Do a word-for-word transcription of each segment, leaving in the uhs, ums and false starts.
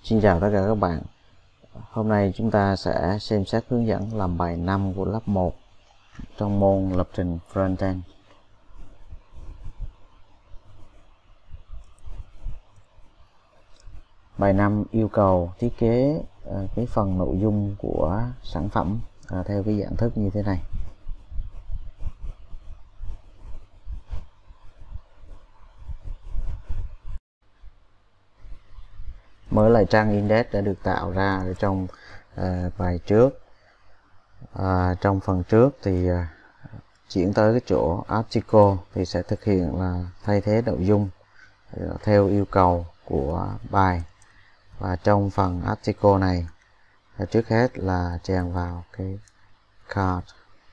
Xin chào tất cả các bạn. Hôm nay chúng ta sẽ xem xét hướng dẫn làm bài năm của lớp một trong môn lập trình Frontend. Bài năm yêu cầu thiết kế uh, cái phần nội dung của sản phẩm uh, theo cái dạng thức như thế này. Mở lại trang index đã được tạo ra ở trong uh, bài trước. Uh, trong phần trước thì uh, chuyển tới cái chỗ article thì sẽ thực hiện là thay thế nội dung uh, theo yêu cầu của bài. Và trong phần article này uh, trước hết là chèn vào cái card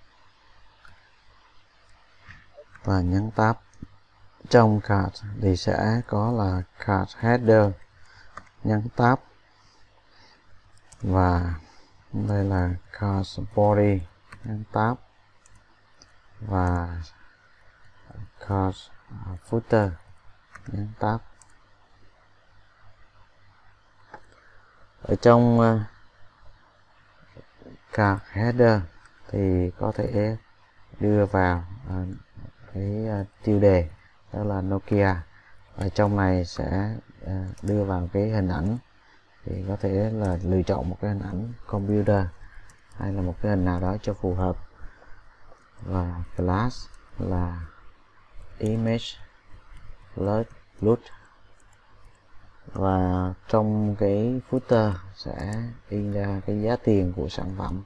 và nhấn tab. Trong card thì sẽ có là card header, nhấn tab, và đây là card body, nhấn tab, và card footer, nhấn tab. Ở trong uh, card header thì có thể đưa vào uh, cái uh, tiêu đề đó là Nokia. Ở trong này sẽ uh, đưa vào cái hình ảnh, thì có thể là lựa chọn một cái hình ảnh computer hay là một cái hình nào đó cho phù hợp. Và class là image load. Và trong cái footer sẽ in ra cái giá tiền của sản phẩm.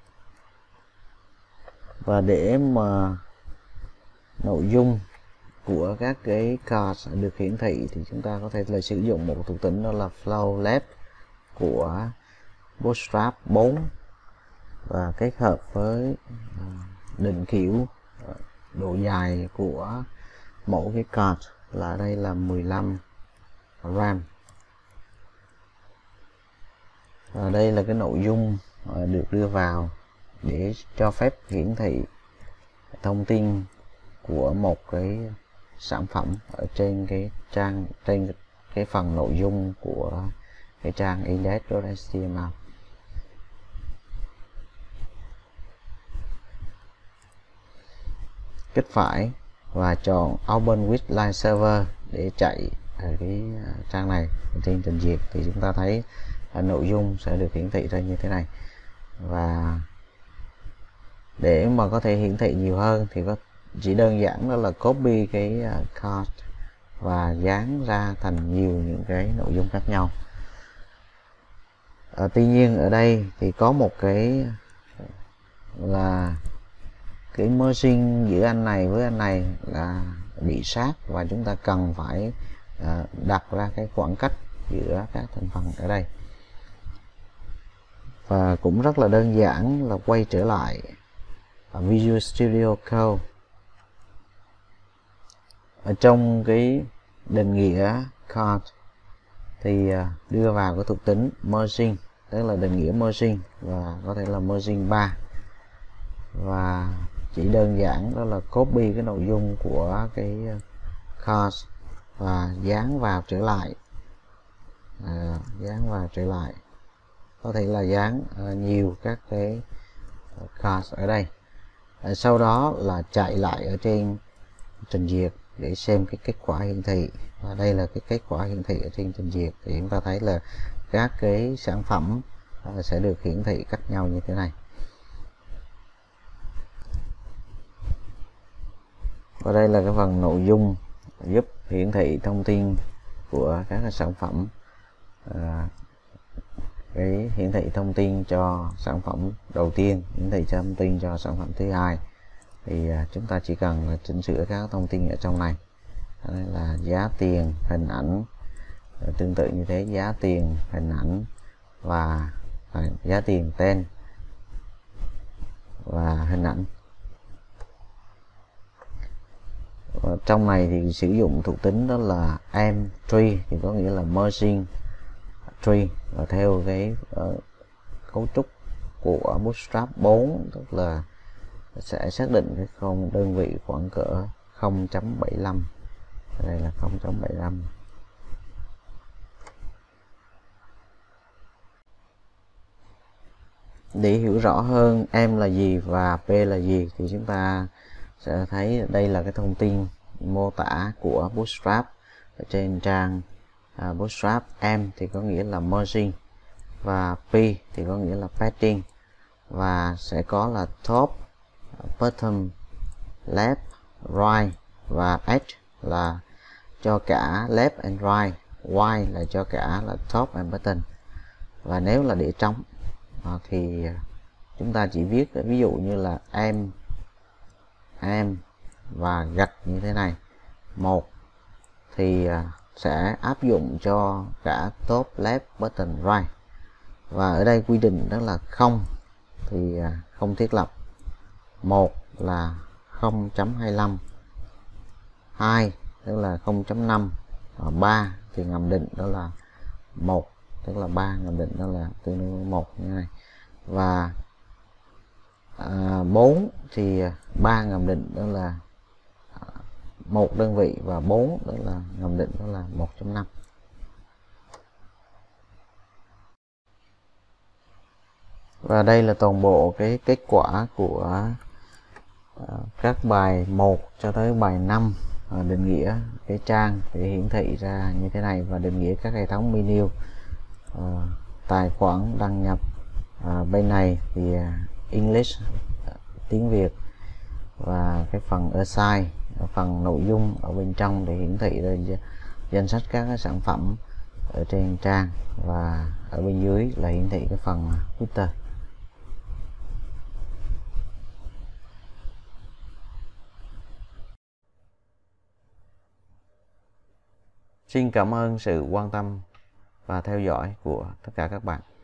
Và để mà nội dung của các cái card được hiển thị thì chúng ta có thể là sử dụng một thuộc tính đó là flow left của Bootstrap bốn và kết hợp với định kiểu độ dài của mỗi cái card là đây là mười lăm ram. Và đây là cái nội dung được đưa vào để cho phép hiển thị thông tin của một cái sản phẩm ở trên cái trang, trên cái phần nội dung của cái trang index chấm html. Kích phải và chọn Open with Line Server để chạy ở cái trang này. Trên trình duyệt thì chúng ta thấy nội dung sẽ được hiển thị ra như thế này. Và để mà có thể hiển thị nhiều hơn thì có chỉ đơn giản đó là copy cái card và dán ra thành nhiều những cái nội dung khác nhau. À, tuy nhiên ở đây thì có một cái là cái merging giữa anh này với anh này là bị sát, và chúng ta cần phải à, đặt ra cái khoảng cách giữa các thành phần ở đây. Và cũng rất là đơn giản là quay trở lại Visual Studio Code. Ở trong cái định nghĩa card thì đưa vào cái thuộc tính merging, tức là định nghĩa merging, và có thể là merging ba. Và chỉ đơn giản đó là copy cái nội dung của cái card và dán vào trở lại, à, dán vào trở lại. Có thể là dán uh, nhiều các cái card ở đây. À, sau đó là chạy lại ở trên trình duyệt để xem cái kết quả hiển thị. Và đây là cái kết quả hiển thị ở trên trình duyệt, thì chúng ta thấy là các cái sản phẩm uh, sẽ được hiển thị cách nhau như thế này. Và đây là cái phần nội dung giúp hiển thị thông tin của các cái sản phẩm, à, cái hiển thị thông tin cho sản phẩm đầu tiên, hiển thị thông tin cho sản phẩm thứ hai, thì à, chúng ta chỉ cần là chỉnh sửa các thông tin ở trong này. Đây là giá tiền, hình ảnh, à, tương tự như thế, giá tiền, hình ảnh và à, giá tiền, tên và hình ảnh. Và trong này thì sử dụng thuộc tính đó là em tree, thì có nghĩa là merging tree, và theo cái uh, cấu trúc của Bootstrap bốn, tức là sẽ xác định cái không đơn vị khoảng cỡ không chấm bảy lăm. Đây là không chấm bảy lăm. Để hiểu rõ hơn M là gì và P là gì thì chúng ta sẽ thấy đây là cái thông tin mô tả của Bootstrap ở trên trang à, Bootstrap. M thì có nghĩa là merging và P thì có nghĩa là padding, và sẽ có là top, bottom, left, right và H là cho cả left and right, Y là cho cả là top and bottom. Và nếu là để trống à, thì chúng ta chỉ viết ví dụ như là em em và gạch như thế này một thì à, sẽ áp dụng cho cả top, left, bottom, right. Và ở đây quy định đó là không thì à, không thiết lập, một là không chấm hai lăm, hai tức là không chấm năm, và ba thì ngầm định đó là một, tức là ba ngầm định đó là tương đương với một như này. Và à, bốn thì ba ngầm định đó là một đơn vị, và bốn đó là ngầm định đó là một chấm năm. Và đây là toàn bộ cái kết quả của uh, các bài một cho tới bài năm, uh, định nghĩa cái trang để hiển thị ra như thế này, và định nghĩa các hệ thống menu, uh, tài khoản đăng nhập. Uh, bên này thì uh, English, uh, tiếng Việt, và cái phần assign, phần nội dung ở bên trong để hiển thị ra danh sách các cái sản phẩm ở trên trang, và ở bên dưới là hiển thị cái phần footer. Xin cảm ơn sự quan tâm và theo dõi của tất cả các bạn.